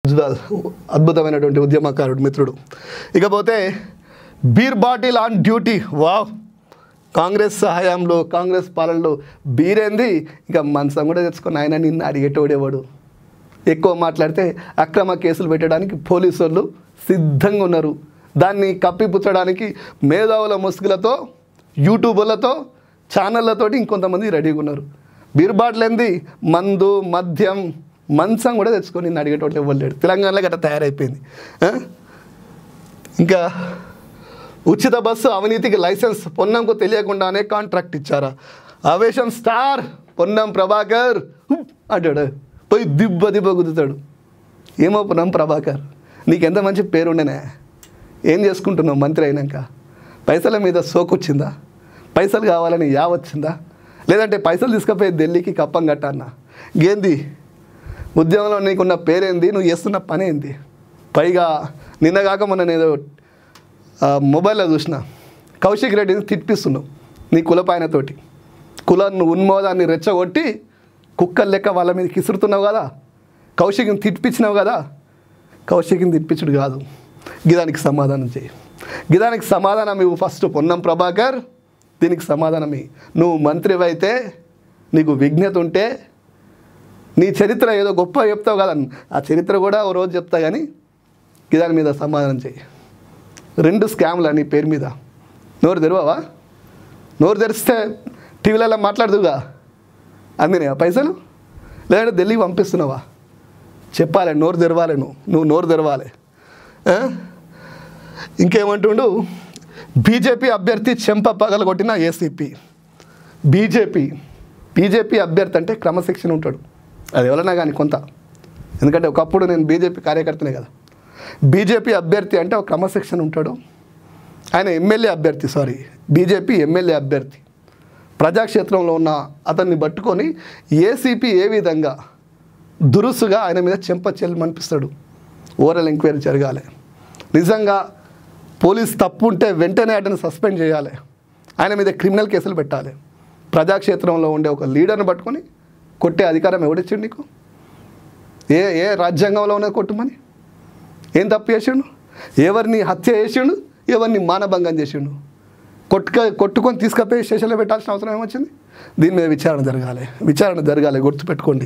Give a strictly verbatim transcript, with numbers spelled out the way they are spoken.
జుదాల్ అద్భుతమైనటువంటి ఉద్యమకారుడు మిత్రుడు. ఇకపోతే beer bottle on duty. Wow, Congress సహాయంలో కాంగ్రెస్ పాలనలో బీరేంది ఇక మనసం కూడా తెచ్చుకొని ఆయన నిన్ను అడిగేటోడేవాడు. ఎక్కువ మాట్లాడితే అక్రమ కేసులు పెట్టడానికి పోలీసు వాళ్ళు సిద్ధంగా ఉన్నారు. దాన్ని కప్పిపుచ్చడానికి మేధావుల ముసుగులతో యూట్యూబర్లతో ఛానళ్ళతోటి ఇంకొంతమంది రెడీగా ఉన్నారు. బీర్ బాటిల్ ఏంది, మందు మద్యం మంచం కూడా తెచ్చుకొని నిన్ను అడిగేటోళ్ళు ఇవ్వలేడు. తెలంగాణలో గట్రా తయారైపోయింది. ఇంకా ఉచిత బస్సు అవినీతికి లైసెన్స్, పొన్నంకు తెలియకుండానే కాంట్రాక్ట్ ఇచ్చారా? ఆవేశం స్టార్ పొన్నం ప్రభాకర్ అంటాడు, పోయి దిబ్బ దిబ్బ కుదుతాడు. ఏమో పొన్నం ప్రభాకర్, నీకెంత మంచి పేరుండేనే, ఏం చేసుకుంటున్నావు మంత్రి అయినాక? పైసల మీద సోకొచ్చిందా? పైసలు కావాలని యావచ్చిందా? లేదంటే పైసలు తీసుకుపోయి ఢిల్లీకి కప్పం కట్టన్నా? ఏంది ఉద్యమంలో నీకున్న పేరేంది, నువ్వు చేస్తున్న పని ఏంది? పైగా నిన్నగాక మొన్న నేను మొబైల్లో చూసిన కౌశిక్ రెడ్డిని తిట్టిస్తున్నావు నీ కులపాయనతోటి. కులాన్ని ఉన్మోదాన్ని రెచ్చగొట్టి కుక్కలు లెక్క వాళ్ళ మీద కిసురుతున్నావు కదా, కౌశిక్ని తిట్టిపించినావు కదా. కౌశిక్ని తిట్టిపించుడు కాదు, గిదానికి సమాధానం చేయి. గిదానికి సమాధానం ఇవ్వు ఫస్ట్ పొన్నం ప్రభాకర్. దీనికి సమాధానమే. నువ్వు మంత్రివైతే, నీకు విజ్ఞత ఉంటే, నీ చరిత్ర ఏదో గొప్ప చెప్తావు కదా, ఆ చరిత్ర కూడా ఓ రోజు చెప్తా కానీ గిదాని మీద సమాధానం చేయి. రెండు స్కామ్లు నీ పేరు మీద. నోరు తెరవవా? నోరు తెరిస్తే టీవీలలో మాట్లాడుదుగా, అందినాయా పైసలు? లేదంటే ఢిల్లీకి పంపిస్తున్నావా? చెప్పాలి, నోరు తెరవాలి. నువ్వు నువ్వు నోరు తెరవాలి. ఇంకేమంటుండు, బీజేపీ అభ్యర్థి చెంప పగలగొట్టిన ఏసీపీ. బీజేపీ బీజేపీ అభ్యర్థి అంటే క్రమశిక్షణ ఉంటాడు, అది ఎవరన్నా కానీ కొంత. ఎందుకంటే ఒకప్పుడు నేను బీజేపీ కార్యకర్తనే కదా. బీజేపీ అభ్యర్థి అంటే ఒక క్రమశిక్షణ ఉంటాడు. ఆయన ఎమ్మెల్యే అభ్యర్థి, సారీ బీజేపీ ఎమ్మెల్యే అభ్యర్థి. ప్రజాక్షేత్రంలో ఉన్న అతన్ని పట్టుకొని ఏసీపీ ఏ విధంగా దురుసుగా ఆయన మీద చెంప చెల్లమనిపిస్తాడు. ఓవరాల్ ఎంక్వైరీ జరగాలి. నిజంగా పోలీస్ తప్పు ఉంటే వెంటనే అతను సస్పెండ్ చేయాలి. ఆయన మీద క్రిమినల్ కేసులు పెట్టాలి. ప్రజాక్షేత్రంలో ఉండే ఒక లీడర్ని పట్టుకొని కొట్టే అధికారం ఎవడిచ్చిండు నీకు? ఏ ఏ రాజ్యాంగంలో ఉన్నది కొట్టుమని? ఏం తప్పు చేసిండు? ఎవరిని హత్య చేసిండు? ఎవరిని మానభంగం చేసిండు? కొట్టుక కొట్టుకొని తీసుకపోయి స్టేషన్లో పెట్టాల్సిన అవసరం ఏమొచ్చింది? దీని మీద విచారణ జరగాలి. విచారణ జరగాలి, గుర్తుపెట్టుకోండి.